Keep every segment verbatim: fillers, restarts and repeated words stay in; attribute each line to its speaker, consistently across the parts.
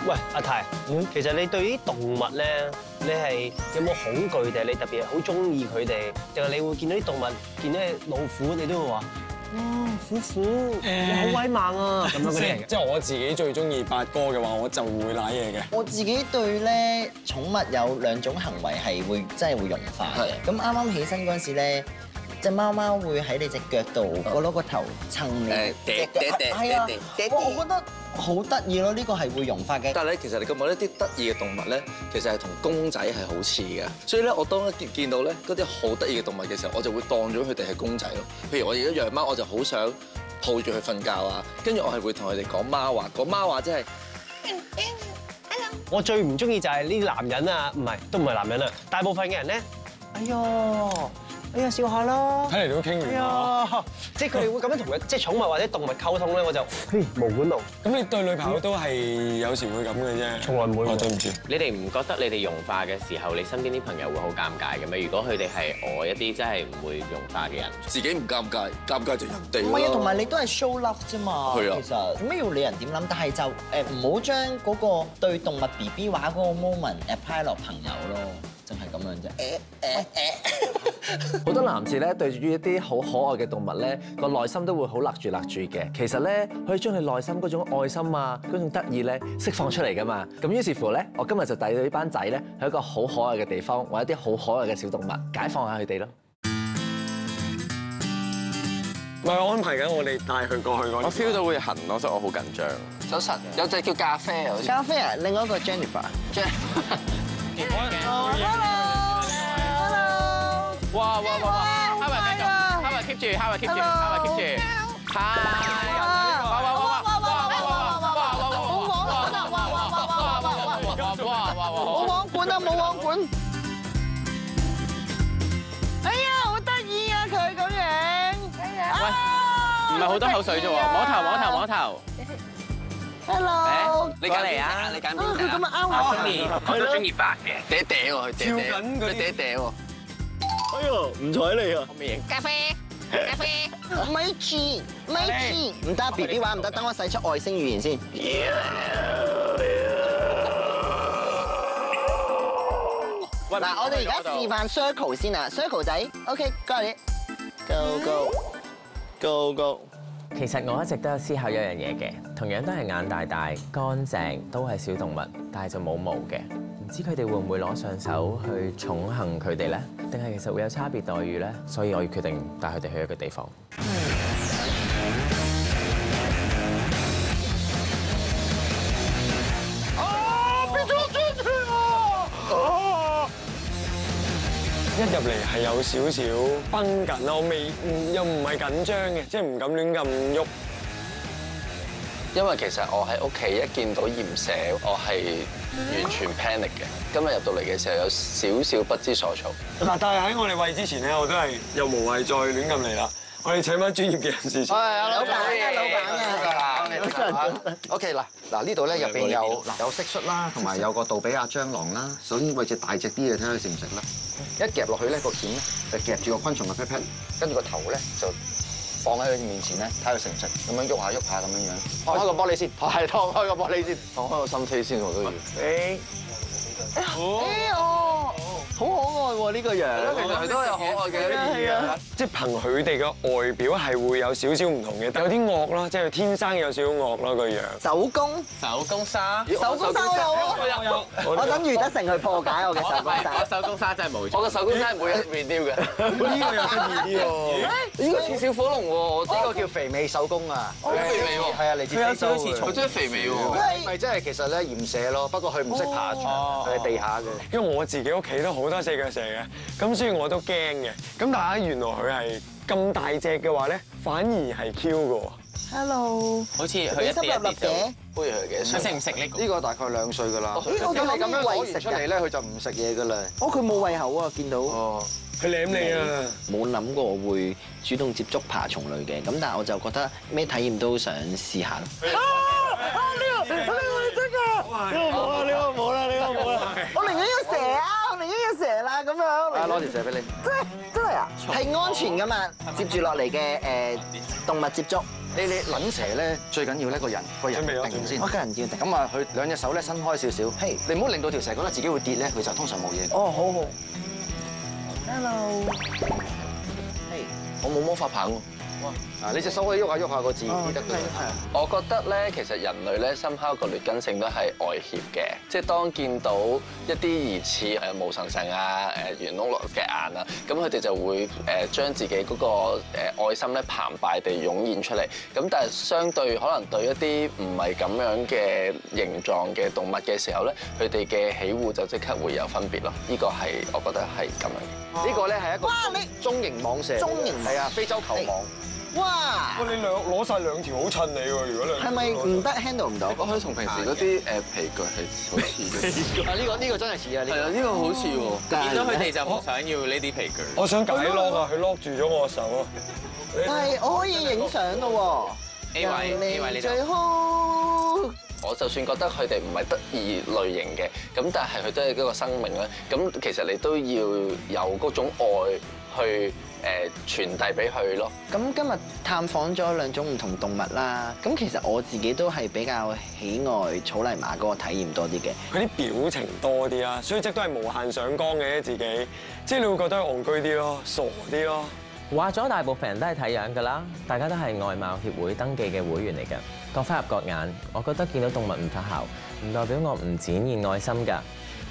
Speaker 1: 喂，阿泰，其實你對啲動物咧，你係有冇恐懼定係你特別好中意佢哋，定係你會見到啲動物，見到老虎你都會話，哇，虎虎，你好威猛啊！咁樣嗰啲嚟嘅。
Speaker 2: 即係我自己最中意八哥嘅話，我就會舐嘢嘅。
Speaker 3: 我自己對咧寵物有兩種行為係會真係會融化嘅。咁啱啱起身嗰陣時咧，隻貓貓會喺你隻腳度，我攞個頭蹭你隻腳，係啊，哇！我覺得好得意咯，呢個係會融化嘅。
Speaker 4: 但係咧，其實你覺唔覺得啲得意嘅動物咧，其實係同公仔係好似嘅。所以咧，我當一見見到咧嗰啲好得意嘅動物嘅時候，我就會當咗佢哋係公仔咯。譬如我而家養貓，我就好想抱住佢瞓覺啊，跟住我係會同佢哋講貓話，講貓話即係。
Speaker 1: 我最唔中意就係呢啲男人啊，唔係都唔係男人啊，大部分嘅人咧，哎呀。哎呀，笑下啦！
Speaker 2: 睇嚟都傾完啦。
Speaker 1: 啊，即係佢哋會咁樣同佢即係寵物或者動物溝通咧，我就嘿毛管戙。
Speaker 2: 咁你對女朋友都係有時會咁嘅啫，
Speaker 1: 從來唔會。
Speaker 2: 哦，對唔住。
Speaker 5: 你哋唔覺得你哋融化嘅時候，你身邊啲朋友會好尷尬嘅咩？如果佢哋係我一啲真係唔會融化嘅人，
Speaker 4: 自己唔尷尬，尷尬就人哋
Speaker 3: 唔係啊，同埋你都係 show love 啫嘛。
Speaker 4: 係啊。
Speaker 3: 其實做咩要理人點諗？但係就誒唔好將嗰個對動物 B B 話嗰個 moment apply 落朋友咯，就係咁樣啫。誒誒誒。
Speaker 6: 好多男士咧對住一啲好可愛嘅動物咧，個內心都會好勒住勒住嘅。其實咧可以將你內心嗰種愛心啊、嗰種得意咧釋放出嚟噶嘛。咁於是乎咧，我今日就帶到呢班仔咧去一個好可愛嘅地方，揾一啲好可愛嘅小動物，解放下佢哋咯。
Speaker 2: 唔係我安排緊，我哋帶佢過去嗰。
Speaker 7: 我 feel 到會痕咯，所以我好緊張。
Speaker 4: 早晨，有隻叫咖啡啊，好似。
Speaker 3: 咖啡啊，另外一個 Jennifer。
Speaker 5: 哇哇哇哇！哈維繼續，哈維 keep 住，哈維 keep 住，哈維 keep 住。係。哇哇哇哇哇哇哇哇哇哇！冇網管啊！哇哇哇哇哇哇哇哇哇！
Speaker 3: 冇網管啊！冇網管。哎呀，好得意啊！佢咁樣。
Speaker 5: 喂，唔係好多口水啫喎，摸頭摸頭摸頭。
Speaker 3: Hello。
Speaker 5: 你揀嚟啊！你揀邊隻？
Speaker 3: 佢咁啊啱我。
Speaker 5: 我都中意白嘅。
Speaker 4: 嗲嗲喎，佢嗲嗲，佢嗲嗲喎。
Speaker 1: 哎呀，唔睬你啊！
Speaker 3: 咖啡，咖啡，咪住，咪住，唔得 B B 玩唔得，等我使出外星語言先。嗱，我哋而家示範 circle 先啊 ，circle 仔 ，OK，got it，go go go go。
Speaker 5: 其實我一直都有思考一樣嘢嘅，同樣都係眼大大、乾淨，都係小動物，但係就冇毛嘅。唔知佢哋會唔會攞上手去寵幸佢哋咧？定係其實會有差別待遇咧？所以我要決定帶佢哋去一個地方。
Speaker 2: 啊！變咗轉圈啊！一入嚟係有少少繃緊啦，我未又唔係緊張嘅，即係唔敢亂咁喐。
Speaker 4: 因為其實我喺屋企一見到鹽蛇，我係完全 panic 嘅。今日入到嚟嘅時候有少少不知所措。
Speaker 2: 嗱，但係喺我哋餵之前咧，我都係又無謂再亂咁嚟啦。我哋請翻專業嘅人士。
Speaker 3: 係啊，老闆啊，老闆啊。
Speaker 8: OK 嗱嗱呢度咧入邊有嗱有蟋蟀啦，同埋有個杜比亞蟑螂啦。首先餵隻大隻啲嘅睇下佢食唔食啦。一夾落去咧個鉗咧就夾住個昆蟲嘅 pat pat，跟住個頭咧就放喺佢面前咧睇佢食唔食，咁樣喐下喐下咁樣樣。放開個玻璃先，係放開個玻璃先，放開個心扉先我都要。誒，哦，好可愛喎呢個樣。
Speaker 4: 其實佢都有可愛嘅一面嘅。
Speaker 2: 即係憑佢哋嘅外表係會有少少唔同嘅，有啲惡啦，即係天生有少少惡啦個樣。
Speaker 3: 手工，
Speaker 5: 手工沙，
Speaker 3: 手工沙我有啊，
Speaker 5: 我有有。
Speaker 3: 我等余德成去破解我嘅手工沙。
Speaker 5: 我手工沙真係冇錯。
Speaker 4: 我個手工沙係每日 renew 嘅。
Speaker 2: 呢個又得意啲喎。
Speaker 8: 呢個似小火龍喎，呢個叫肥美手工啊。
Speaker 4: 肥美喎。
Speaker 8: 係啊，嚟自非洲嘅。
Speaker 4: 佢真係肥美喎。
Speaker 8: 咪即係其實咧鹽蛇咯，不過佢唔識爬牆，佢喺地下嘅。
Speaker 2: 因為我自己屋企都好多四腳蛇嘅，咁所以我都驚嘅。咁但係原來佢係咁大隻嘅話咧，反而係 Q 嘅喎。
Speaker 3: Hello，
Speaker 5: 好似佢一啲一啲就
Speaker 4: 不如佢嘅。
Speaker 5: 佢食唔食呢個？
Speaker 8: 呢個大概兩歲㗎啦。
Speaker 3: 咦我
Speaker 8: 咁你咁樣攞
Speaker 3: 食
Speaker 8: 完出嚟咧，佢就唔食嘢㗎啦。
Speaker 3: 哦，佢冇胃口啊，見到。
Speaker 8: 哦，
Speaker 2: 佢舐你啊！
Speaker 3: 冇諗過我會主動接觸爬蟲類嘅，咁但係我就覺得咩體驗都想試下咯。啊啊！呢個呢個係真㗎，呢個冇啦，呢個冇啦，呢個冇啦。我寧願要蛇啊！我寧願要蛇啦，咁樣。
Speaker 8: 啊，攞條蛇俾你。
Speaker 3: 真係真係啊！係安全㗎嘛，接住落嚟嘅誒動物接觸。
Speaker 8: 你你撚蛇咧，最緊要呢個人個人定先。
Speaker 3: 我個人要定。
Speaker 8: 咁啊，佢兩隻手咧伸開少少。嘿，你唔好令到條蛇覺得自己會跌咧，佢就通常冇嘢。
Speaker 3: 哦，好好。Hello。
Speaker 4: 嘿，我冇魔法棒喎。
Speaker 8: 啊！你隻手可以喐下喐下個字跌得㗎。
Speaker 4: 我覺得咧，其實人類咧，深刻個劣根性都係外協嘅，即係當見到一啲疑似誒毛神神啊、誒圓碌碌嘅眼啊，咁佢哋就會誒將自己嗰個誒愛心咧澎湃地湧現出嚟。咁但係相對可能對一啲唔係咁樣嘅形狀嘅動物嘅時候咧，佢哋嘅喜惡就即刻會有分別咯。呢個係我覺得係咁樣嘅。
Speaker 8: 呢個咧係一個
Speaker 3: 哇！你
Speaker 8: 中型蟒蛇。
Speaker 3: 中型
Speaker 8: 係啊，非洲球蟒。
Speaker 3: 哇！
Speaker 2: 喂，你兩攞曬兩條好襯你喎，如果兩
Speaker 3: 係咪唔得 handle 唔到？
Speaker 4: 我可以同平時嗰啲誒皮具係好似嘅。
Speaker 8: 啊！呢個呢個真係似啊！呢
Speaker 4: 係啊，呢個好似喎。
Speaker 5: 見到佢哋就唔想要呢啲皮具。
Speaker 2: 我想解 lock 啊，佢 lock 住咗我手啊。
Speaker 3: 係，我可以影相咯喎。
Speaker 5: A 位 A 位呢度
Speaker 3: 最好。
Speaker 4: 我就算覺得佢哋唔係得意類型嘅，咁但係佢都係一個生命咧。咁其實你都要有嗰種愛去誒傳遞俾佢咯。
Speaker 3: 咁今日探訪咗兩種唔同動物啦。咁其實我自己都係比較喜愛草泥馬嗰個體驗多啲嘅。
Speaker 2: 佢啲表情多啲啦，所以即都係無限上綱嘅自己，即係你會覺得戇居啲咯，傻啲咯。
Speaker 5: 話咗大部分人都係睇樣㗎啦，大家都係外貌協會登記嘅會員嚟㗎，各花入各眼。我覺得見到動物唔發姣，唔代表我唔展現愛心㗎。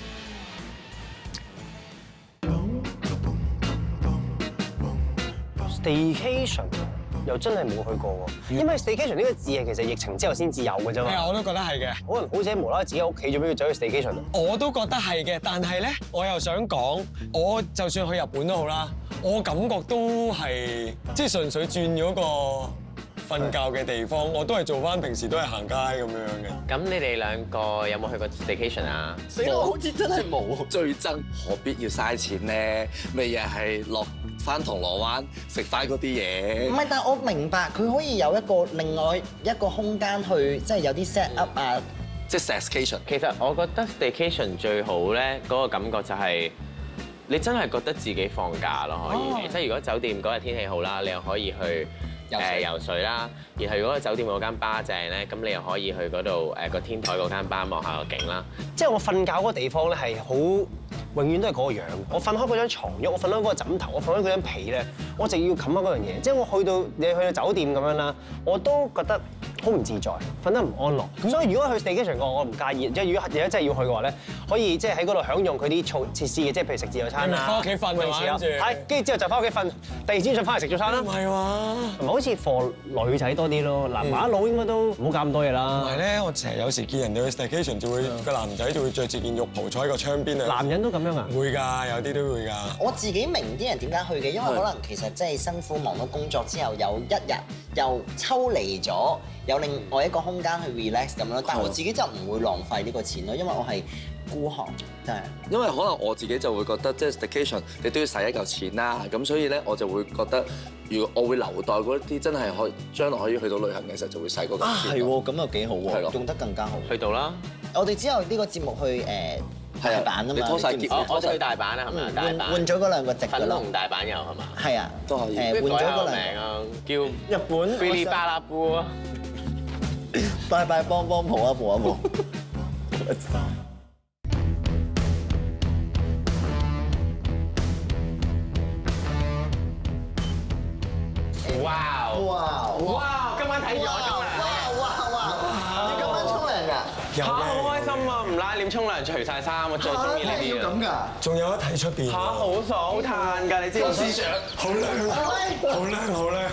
Speaker 1: Staycation 又真係冇去過喎，因為 Staycation 呢個字係其實疫情之後先至有嘅啫嘛。
Speaker 2: 係啊，我都覺得係嘅。
Speaker 1: 可能好似無啦啦自己屋企做咩要走去 Staycation 啊？
Speaker 2: 我都覺得係嘅，但係咧，我又想講，我就算去日本都好啦，我感覺都係即係純粹轉咗個瞓覺嘅地方，我都係做翻平時都係行街咁樣嘅。
Speaker 5: 咁你哋兩個有冇去過 staycation 啊？
Speaker 3: 死啦！好似真係冇。
Speaker 4: 最憎何必要嘥錢咧？咪又係落翻銅鑼灣食翻嗰啲嘢。
Speaker 3: 唔係，但係我明白佢可以有一個另外一個空間去，即係有啲 set up 啊。
Speaker 4: 即係 staycation。
Speaker 5: 其實我覺得 staycation 最好咧，嗰個感覺就係你真係覺得自己放假咯，可以。即係如果酒店嗰日天氣好啦，你又可以去。誒游水啦，然後如果酒店嗰間巴正咧，咁你又可以去嗰度誒個天台嗰間巴望下個景啦。
Speaker 1: 即係我瞓覺嗰個地方咧係好，永遠都係嗰個樣。我瞓開嗰張牀褥，我瞓開嗰個枕頭，我瞓開嗰張被咧，我就要冚翻嗰樣嘢。即係我去到你去到酒店咁樣啦，我都覺得好唔自在，瞓得唔安樂。咁所以如果去 staycation 我我唔介意。即係如果而家真係要去嘅話咧，可以即係喺嗰度享用佢啲措設施嘅，即係譬如食自助餐啦，
Speaker 2: 翻屋企瞓
Speaker 1: 泳池啦，係，跟住之後就翻屋企瞓，第二朝再翻嚟食早餐啦。
Speaker 2: 唔係喎。
Speaker 1: 好似 for 女仔多啲咯，男把佬應該都唔好搞咁多嘢啦。
Speaker 2: 唔係咧，我成日有時見人哋去 staycation 就會個男仔就會着住件浴袍坐喺個窗邊啊。
Speaker 1: 男人都咁樣啊？
Speaker 2: 會㗎，有啲都會㗎。
Speaker 3: 我自己明啲人點解去嘅，因為可能其實真係辛苦忙碌工作之後，有一日又抽離咗，有另外一個空間去 relax 咁樣。但係我自己就唔會浪費呢個錢咯，因為我係孤寒，真係。
Speaker 4: 因為可能我自己就會覺得，即係 staycation 你都要使一嚿錢啦，咁所以咧我就會覺得，如果我會留待嗰啲真係可以將來可以去到旅行嘅時候，就會使嗰嚿錢。
Speaker 3: 啊，係喎，咁又幾好
Speaker 4: 係咯
Speaker 3: 喎，用得更加好。
Speaker 5: 去到啦，
Speaker 3: 我哋之後呢個節目去誒大阪啊嘛，
Speaker 4: 你拖晒
Speaker 3: 知唔知
Speaker 5: 我我哋去大阪啊，係咪啊？大
Speaker 3: 換
Speaker 5: 阪
Speaker 3: 換咗嗰兩個席㗎啦
Speaker 5: 粉紅，大阪遊係嘛？
Speaker 3: 係啊，
Speaker 4: 都可以
Speaker 3: 誒換咗
Speaker 5: 改下個
Speaker 3: 嗰兩
Speaker 5: 名啊，叫
Speaker 3: 日本
Speaker 5: 嗶哩巴啦布啊！
Speaker 3: 拜拜幫幫抱一抱一抱。
Speaker 5: 哇！
Speaker 3: 哇
Speaker 5: 哇！今晚睇住我沖涼。
Speaker 3: 哇哇哇！你咁樣沖涼㗎？
Speaker 5: 嚇！好開心啊！唔拉臉沖涼，除晒衫，我最中意呢啲
Speaker 3: 要咁㗎？
Speaker 2: 仲有得睇出邊。
Speaker 5: 嚇！好爽，好嘆㗎，你知唔知？
Speaker 2: 好靚，好靚，好靚。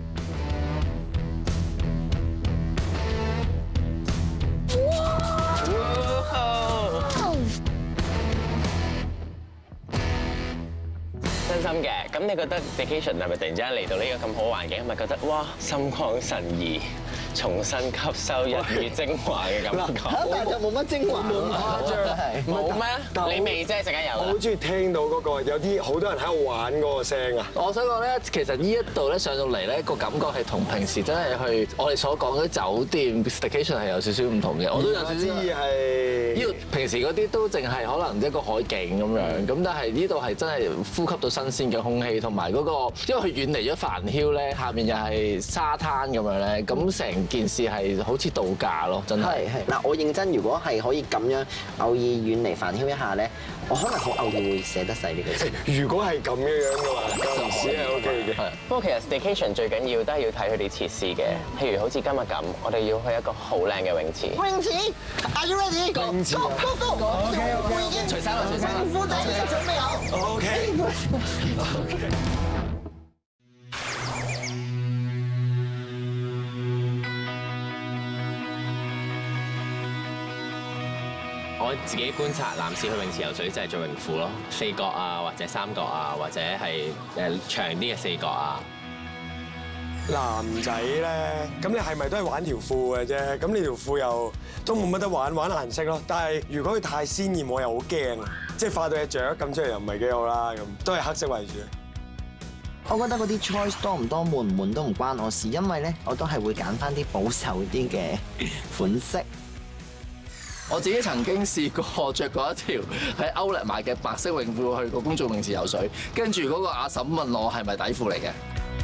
Speaker 2: 真心嘅，咁你覺得 vacation 係咪突然之間嚟到呢個咁好嘅環境，係咪覺得哇心曠神怡？
Speaker 5: 重新吸收日語精華嘅感覺。
Speaker 3: 但係就冇乜精華，冇咁誇張，
Speaker 5: 冇咩？你未啫，陣間有。
Speaker 2: 我好中意聽到嗰個有啲好多人喺度玩嗰個聲啊！
Speaker 6: 我想講咧，其實呢一度咧上到嚟咧個感覺係同平時真係去我哋所講嗰啲酒店 staycation 係有少少唔同嘅。我都有少少
Speaker 2: 知係
Speaker 6: 呢度平時嗰啲都淨係可能一個海景咁樣，咁但係呢度係真係呼吸到新鮮嘅空氣，同埋嗰個因為佢遠離咗繁囂咧，下面又係沙灘咁樣咧，咁成件事係好似度假咯，真係。
Speaker 3: 係係嗱，我認真，如果係可以咁樣偶爾遠離煩囂一下咧，我可能好偶爾會寫得細呢個字。
Speaker 2: 如果係咁樣樣嘅話，陣時係 OK 嘅。
Speaker 5: 不過其實 staycation 最緊要都係要睇佢哋設施嘅，譬如好似今日咁，我哋要去一個好靚嘅泳池。
Speaker 3: 泳池 ，Are you ready？
Speaker 2: 泳池
Speaker 3: Go go go！ 我已經
Speaker 6: 除衫啦，除衫啦。
Speaker 3: 褲仔已經準備好。
Speaker 2: OK。
Speaker 5: 我自己觀察男士去泳池游水就係做泳褲咯，四角啊，或者三角啊，或者係誒長啲嘅四角啊。
Speaker 2: 男仔咧，咁你係咪都係玩條褲嘅啫？咁你條褲又都冇乜得玩，玩顏色咯。但係如果佢太鮮豔，我又好驚，即係化到隻雀咁出嚟又唔係幾好啦。咁都係黑色為主。
Speaker 3: 我覺得嗰啲 choice 多唔多、悶唔悶都唔關我事，因為咧我都係會揀翻啲保守啲嘅款式。
Speaker 6: 我自己曾經試過着過一條喺 Outlet 買嘅白色泳褲去個公眾泳池游水，跟住嗰個阿嬸問我係咪底褲嚟嘅。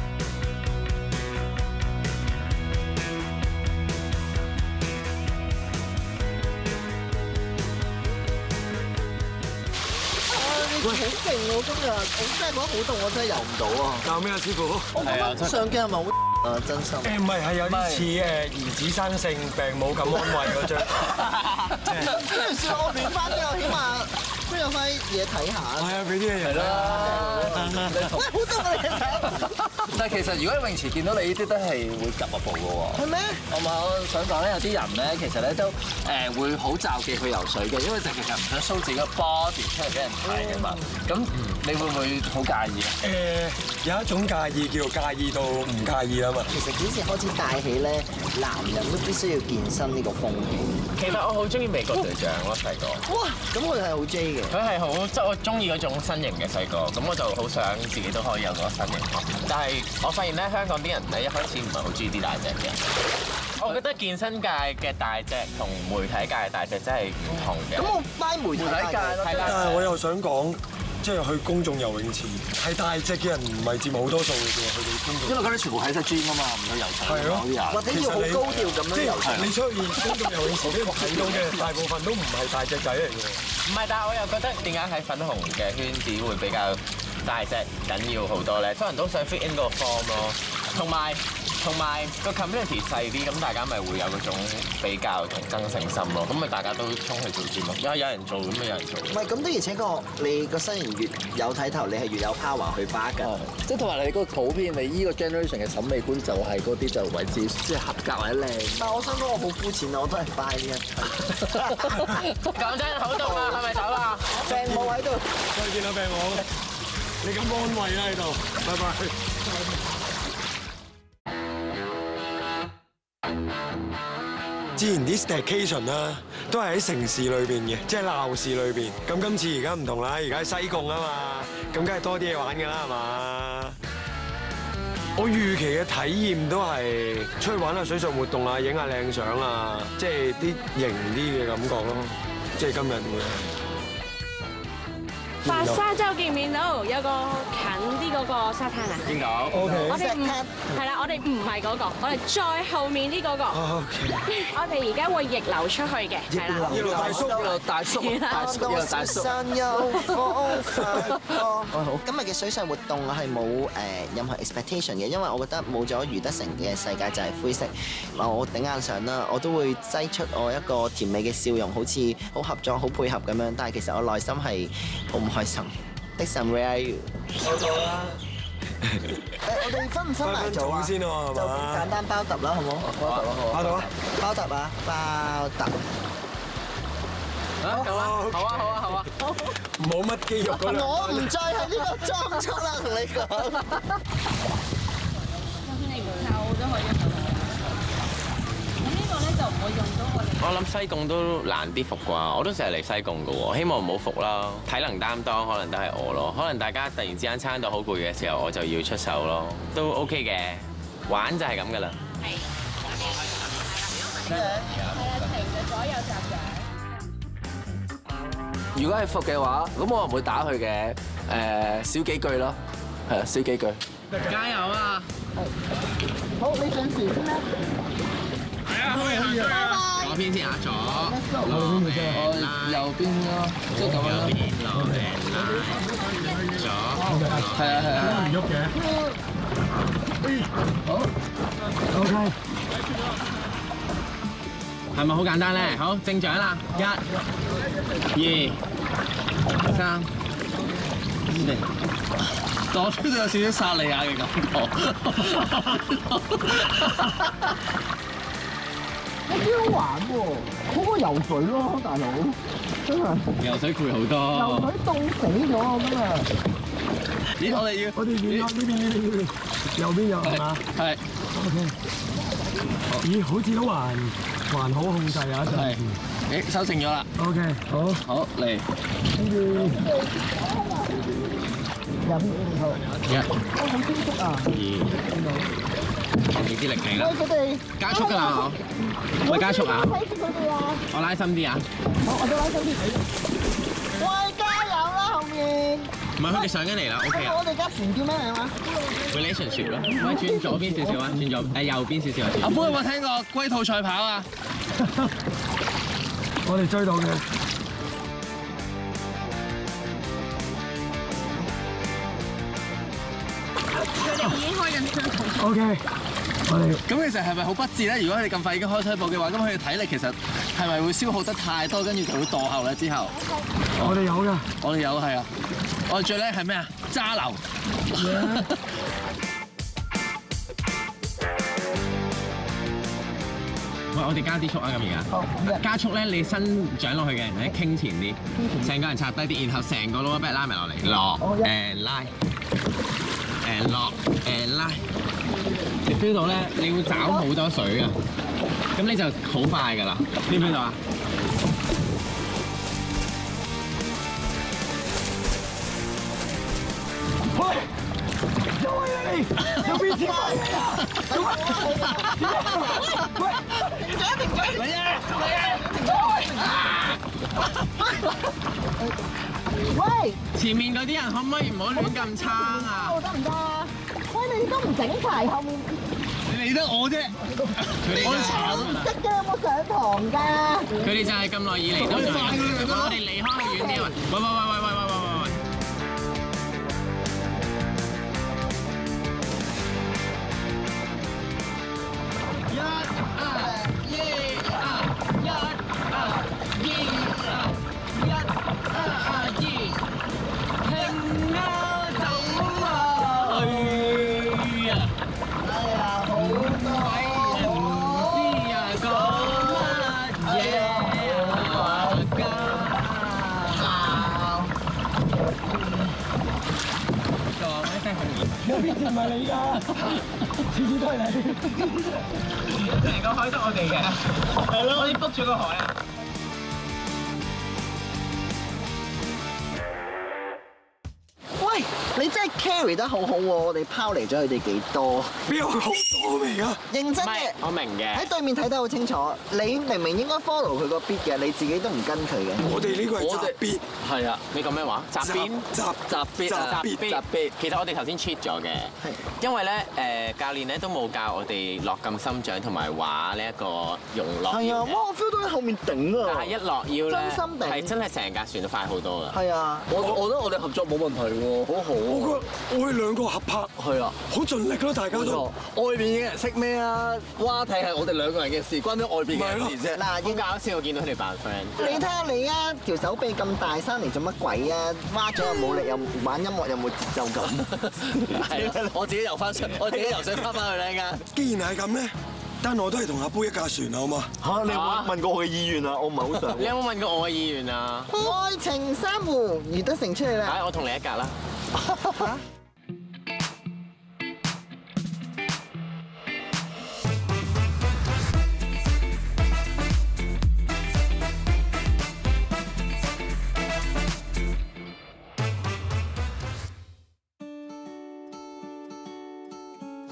Speaker 3: 喂，好勁喎！今日我真係覺得好凍，我真係游唔到啊！
Speaker 2: 教咩啊，師傅？
Speaker 3: 我覺得上鏡係咪好啊？真心
Speaker 2: 誒唔係，係有啲似誒兒子生性病母咁安慰嗰張。
Speaker 3: 跟住笑我暖翻啲，我起碼都有塊嘢睇下。
Speaker 2: 係啊，俾啲嘢人啦。
Speaker 3: 喂，好凍啊！你睇。
Speaker 6: 但係其實如果喺泳池見到你呢啲都係會及一步嘅喎。
Speaker 3: 係咩？
Speaker 6: 我咪我想講咧，有啲人咧其實咧都誒會好罩忌去游水嘅，因為就其實唔想 show 自己個 body 出嚟俾人睇嘅嘛。咁你會唔會好介意啊？
Speaker 2: 誒有一種介意叫做介意到唔介意啊嘛。
Speaker 3: 其實幾時開始帶起咧，男人都必須要健身呢個風氣？
Speaker 5: 其實我好中意美國隊長咯，細個。
Speaker 3: 哇！咁佢係好 J 嘅。
Speaker 5: 佢係好即係我中意嗰種身形嘅細個，咁我就好想自己都可以有嗰個身形。但係我發現咧，香港啲人咧一開始唔係好中意啲大隻嘅。我覺得健身界嘅大隻同媒體界嘅大隻真係唔同嘅。
Speaker 3: 咁我拉媒體界咯，
Speaker 5: 係啦。
Speaker 2: 但係我又想講，即係去公眾游泳池係大隻嘅人唔係佔好多數嘅啫喎，佢哋公眾。
Speaker 6: 因為嗰啲全部喺晒 gym 啊嘛，唔使游水。係咯，啲人。
Speaker 3: 或者要好高調咁樣游水。
Speaker 2: 你出現公眾游泳池啲睇到嘅大部分都唔係大隻仔嚟嘅。
Speaker 5: 唔係，但係我又覺得點解喺粉紅嘅圈子會比較大隻緊要好多咧？所有人都想 fit in 個 form 咯，同埋同埋個 community 細啲，咁大家咪會有嗰種比較同爭勝心咯。咁咪大家都衝去做 gym 咯，因為有人做咁咪有人做。
Speaker 3: 唔係咁的，而且確你個身形越有睇頭，你係越有 power 去巴㗎。
Speaker 6: 即係同埋你個普遍，你依個 generation 嘅審美觀就係嗰啲就為之即係合格或者靚。
Speaker 3: 但係我想講我好膚淺啊，我都係 buy 呢一題。
Speaker 5: 講真，好凍啊，係咪走啦？
Speaker 3: 病冇喺度。
Speaker 2: 再見啦，病冇。你咁安慰啦喺度，拜拜。之前啲 staycation 啦，都係喺城市裏邊嘅，即係鬧市裏邊。咁今次而家唔同啦，而家喺西貢啊嘛，咁梗係多啲嘢玩㗎啦，係嘛？我預期嘅體驗都係出去玩下水上活動啊，影下靚相啊，即係啲型啲嘅感覺咯。即係今日會。
Speaker 9: 白沙洲見唔見到有個近啲嗰個沙灘啊？
Speaker 5: 見到。
Speaker 9: 我
Speaker 2: OK。
Speaker 9: 哋唔係啦，我哋唔係嗰個，我哋再後面呢嗰個。
Speaker 2: OK。
Speaker 9: 我哋而家會逆流出去嘅，係啦。
Speaker 2: 一路大叔，
Speaker 6: 一路大叔，大叔，一路大叔。
Speaker 3: 好，今日嘅水上活動我係冇誒任何 expectation 嘅，因為我覺得冇咗余德成嘅世界就係灰色。我頂硬上啦，我都會擠出我一個甜美嘅笑容，好似好合作、好配合咁樣。但係其實我內心係好唔開心。Dixon where are you？
Speaker 2: 收到啦。
Speaker 3: 誒，我哋分唔分埋組啊？
Speaker 2: 先喎，係
Speaker 3: 就
Speaker 2: 嘛？
Speaker 3: 簡單包揼啦，好唔好？包揼啦，好。
Speaker 2: 包揼啊！
Speaker 3: 包揼啊！包揼。
Speaker 5: 好啊！好啊！好啊！好啊！
Speaker 2: 冇乜肌肉嗰兩。
Speaker 3: 我唔再係呢個裝束啦，同你講。
Speaker 9: 就算你唔扣都可以。 咧就唔會用到我哋。
Speaker 5: 我諗西貢都難啲服啩，我都成日嚟西貢㗎喎，希望唔好服啦。體能擔當可能都係我咯，可能大家突然之間撐到好攰嘅時候，我就要出手咯，都 OK 嘅，玩就係咁㗎啦。係。係啊，停咗左右集掌。
Speaker 6: 如果係服嘅話，咁我唔會打佢嘅，誒少幾句咯，係啊，少幾句。
Speaker 5: 加油啊！
Speaker 3: 好，你上船先啦。
Speaker 5: 係啊，可以可以啊。左邊先啊，左。
Speaker 6: 我右邊咯，即係咁樣。右邊落嚟啦。左。係啊係啊。唔喐嘅。好。OK。
Speaker 5: 係咪好簡單咧？好，正掌啦，一、二、三、四。
Speaker 6: 我 feel 到有少少薩利亞嘅感覺。
Speaker 3: 有啲好玩喎，好過游水咯，大佬，真係。
Speaker 5: 游水攰好多。
Speaker 3: 游水凍死咗啊！今日。
Speaker 6: 咦？我哋要
Speaker 2: 我哋邊呢邊呢邊右邊有係嘛？
Speaker 6: 係。
Speaker 2: OK。咦，好似都還還好控制啊！
Speaker 6: 係。誒，收成咗啦。
Speaker 2: OK，好。
Speaker 6: 好嚟。
Speaker 2: 跟住。
Speaker 3: 飲好。
Speaker 5: 一。
Speaker 3: 我好舒服啊。
Speaker 5: 二。俾啲力氣啦。
Speaker 3: 喂，佢哋
Speaker 5: 加速㗎啦，我。喂，加速啊！
Speaker 3: 睇住佢哋啊！
Speaker 5: 我拉深啲啊！
Speaker 3: 好，我都拉深啲。喂，加油啦，後面！
Speaker 5: 唔係佢哋上緊嚟啦 ，OK 啊
Speaker 3: 我哋架船叫咩名啊
Speaker 5: ？relationship 咯，喂，轉左邊少少啊，轉左誒右邊少少啊。
Speaker 6: 阿杯有冇聽過龜兔賽跑啊？
Speaker 2: 我哋追到嘅。
Speaker 9: 佢哋已經開緊雙筒。
Speaker 2: OK，我哋
Speaker 6: 咁其實係咪好不智咧？如果佢哋咁快已經開車步嘅話，咁佢哋體力其實係咪會消耗得太多，跟住就會墮後咧？之後
Speaker 2: 我哋有㗎，
Speaker 6: 我哋有係啊！我哋最叻係咩啊？揸流。
Speaker 5: 喂，我哋加啲速啊！咁而家加速咧，你伸掌落去嘅人咧傾前啲，成個人插低啲，然後成個 lower back 拉埋落嚟，落誒拉誒落誒拉，你 feel 到咧，你會找好多水啊！咁你就好快㗎啦，feel 唔 feel 到啊？
Speaker 2: 喂，有位你，有邊條啊？喂，停咗停咗！嚟啊嚟啊！
Speaker 3: 喂，
Speaker 5: 前面嗰啲人可唔可以唔好亂咁撐啊？
Speaker 3: 得唔得啊？喂，你都唔整齊後面。
Speaker 6: 你理得我啫，我哋查
Speaker 3: 唔識嘅有冇上堂㗎？
Speaker 5: 佢哋就係咁耐以嚟都係咁，我哋離開佢遠啲啊！喂喂喂喂喂喂喂喂喂！一啊耶啊一啊耶啊一啊啊耶，停啊走啊去啊！
Speaker 2: 有邊條唔係你㗎？次次都係你。
Speaker 5: 成個海得我哋嘅，係咯，我哋 book 咗個海啊！
Speaker 3: 喂，你真係 carry 得好好喎！我哋拋離咗佢哋幾多？
Speaker 2: 邊有好多味啊？
Speaker 3: 認真
Speaker 5: 唔係
Speaker 3: 嘅，
Speaker 5: 我明嘅。
Speaker 3: 喺對面睇得好清楚。你明明應該 follow 佢個 beat 嘅，你自己都唔跟佢嘅。
Speaker 2: 我哋呢個係
Speaker 6: 我哋
Speaker 2: 雜邊，
Speaker 6: 係啊，
Speaker 5: 你講咩話？雜邊？
Speaker 2: 雜
Speaker 6: 雜必啊，
Speaker 2: 雜必
Speaker 6: 雜必。
Speaker 5: 其實我哋頭先 cheat 咗嘅，因為咧誒教練咧都冇教我哋落咁深掌同埋畫呢一個用落
Speaker 3: 係啊，
Speaker 5: 腰嘅。
Speaker 3: 哇！我 feel 到喺後面頂啊！
Speaker 5: 但係一落腰咧，
Speaker 3: 真心頂
Speaker 5: 係真係成架船都快好多㗎。
Speaker 3: 係啊，
Speaker 6: 我我覺得我哋合作冇問題喎，好好。
Speaker 2: 我覺得我哋兩個合拍
Speaker 6: 係啊，
Speaker 2: 好盡力咯，大家都。
Speaker 6: 外邊嘅人識咩啊？蛙艇係我哋兩個人嘅事，關啲外邊嘅人事啫。
Speaker 3: 嗱，
Speaker 5: 好
Speaker 3: 應
Speaker 5: 搞笑，我見到佢哋扮 friend。
Speaker 3: 你睇下你啊，條手臂咁大，生嚟做乜鬼啊？蛙咗又冇力，又玩音樂又冇節奏感。
Speaker 6: 係啊，我自己游翻出，我自己游水翻返去咧㗎。
Speaker 2: 既然係咁咧，但我都係同阿杯一架船啊，好嘛？
Speaker 3: 嚇！你有冇問過我嘅意願啊？我唔係好想。
Speaker 5: 你有冇問過我嘅意願啊？
Speaker 3: 愛情珊瑚，余德成出嚟啦！
Speaker 5: 唉，我同你一格啦。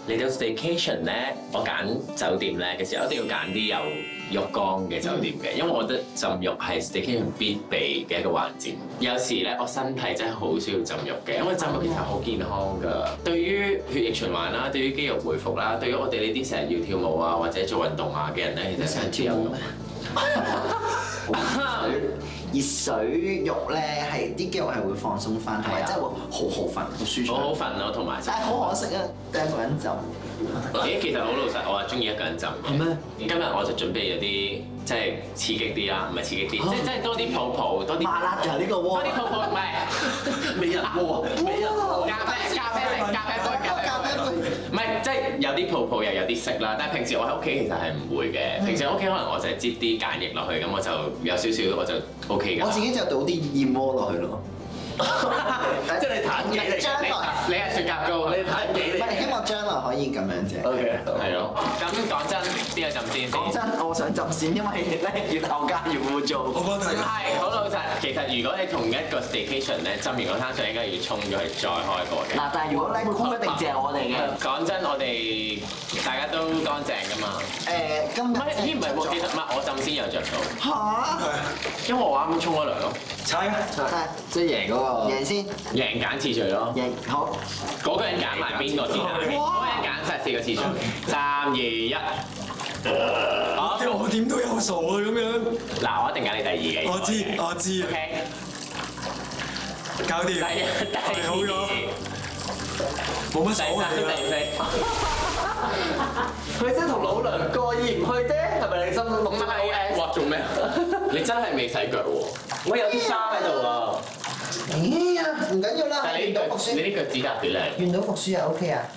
Speaker 5: 嚟到 staycation 咧，我揀酒店咧嘅時候，一定要揀啲有浴缸嘅酒店嘅，因為我覺得浸浴係 staycation 必備嘅一個環節。有時咧，我身體真係好需要浸浴嘅，因為浸浴其實好健康㗎。對於血液循環啦，對於肌肉回復啦，對於我哋呢啲成日要跳舞啊或者做運動啊嘅人咧，其實係超有用。
Speaker 3: 熱水浴咧係啲肌肉係會放鬆翻，同埋真係會好好瞓，好舒服。
Speaker 5: 好好瞓咯，同埋。
Speaker 3: 但係好可惜啊，得一個人浸。
Speaker 5: 咦，其實好老實，我係中意一個人浸。係咩？今日我就準備咗啲即係刺激啲啦，唔係刺激啲，即係即係多啲泡泡，多啲。麻辣㗎呢個鍋。多啲泡泡唔係。美人鍋，美人鍋。咖啡咖啡咖啡杯咖啡杯。唔係，即係有啲泡泡又有啲色啦，但係平時我喺屋企其實係唔會嘅。平時喺屋企可能我就係擠啲鹼液落去，咁我就有少少我就 O K 㗎。
Speaker 3: 我自己就倒啲燕窩落去咯。
Speaker 5: 即係你彈幾嚟？
Speaker 3: 將來
Speaker 5: 你係雪蛤膏，你彈幾嚟？
Speaker 3: 唔係希望將來可以咁樣啫。
Speaker 5: O K，係咯。咁講真，邊個浸先？
Speaker 3: 講真，我想浸先，因為咧越後加越污糟。我覺得
Speaker 5: 係好老實。其實如果你同一個 staycation 咧，浸完個灘水應該要沖咗去再開過嘅。嗱，但係如果咧空一定借我哋嘅。講真，我哋大家都乾淨㗎嘛。誒，今日咦唔係喎，其實唔係我浸先有着數。嚇！因為我啱啱沖咗涼咯。猜啊！猜，即係贏嗰個。贏先。贏揀次序咯。贏好。嗰個人揀埋邊個先啊？嗰個人揀晒四個次序。三二一。好，
Speaker 2: 我點都有數啊咁樣。
Speaker 5: 嗱，我一定揀你第二嘅。
Speaker 2: 我知，我知。
Speaker 5: OK。
Speaker 2: 搞掂。
Speaker 5: 第一，第二。
Speaker 2: 好咗。冇乜所謂啦。
Speaker 5: 第四。
Speaker 6: 佢真係同老娘過意唔去啫，係咪你心諗諗下？
Speaker 5: 哇！做咩？你真係未洗腳喎。我有啲沙喺度啊！
Speaker 3: 咦呀，唔緊要啦，
Speaker 5: 但係你呢腳，你呢腳趾甲幾靚？
Speaker 3: 願賭服輸啊 ，OK 啊！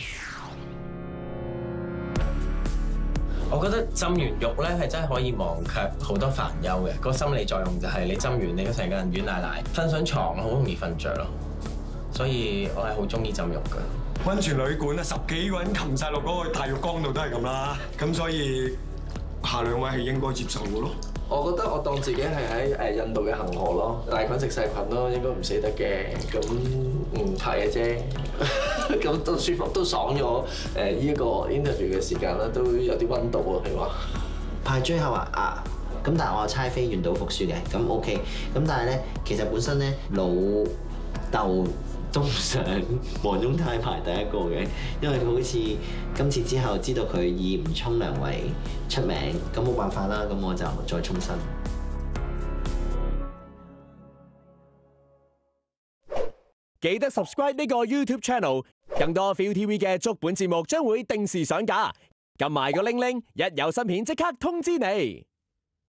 Speaker 5: 我覺得浸完浴咧係真係可以忘卻好多煩憂嘅，個心理作用就係你浸完你個成個人軟賴賴，瞓上床好容易瞓着咯。所以我係好中意浸浴㗎。
Speaker 2: 溫泉旅館啊，十幾個人擒晒落嗰個大浴缸度都係咁啦，咁所以下兩位係應該接受嘅咯。
Speaker 6: 我覺得我當自己係喺誒印度嘅恒河咯，大菌食細菌咯，應該唔死得嘅，咁唔怕嘅啫。咁都舒服，都爽咗。誒呢一個 interview 嘅時間啦，都有啲溫度啊，你話。
Speaker 3: 排最後啊啊！咁但係我猜飛願賭服輸嘅，咁 OK。咁但係咧，其實本身咧老豆都唔想黃宗泰排第一個嘅，因為佢好似今次之後知道佢以唔沖涼為出名，咁冇辦法啦，咁我就再沖身。
Speaker 10: 記得 subscribe 呢個 YouTube channel， 更多 ViuTV 嘅足本節目將會定時上架，撳埋個鈴鈴，一有新片即刻通知你。